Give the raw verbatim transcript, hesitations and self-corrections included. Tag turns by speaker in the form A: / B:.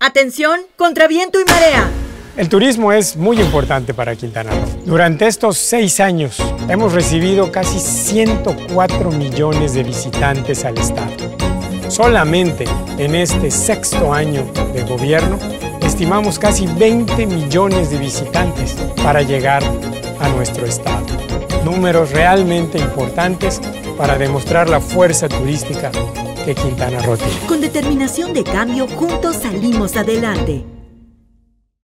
A: Atención, contra viento y marea.
B: El turismo es muy importante para Quintana Roo. Durante estos seis años hemos recibido casi ciento cuatro millones de visitantes al estado. Solamente en este sexto año de gobierno estimamos casi veinte millones de visitantes para llegar a nuestro estado. Números realmente importantes para demostrar la fuerza turística que Quintana Roo tiene.
A: Con determinación de cambio, juntos salimos adelante.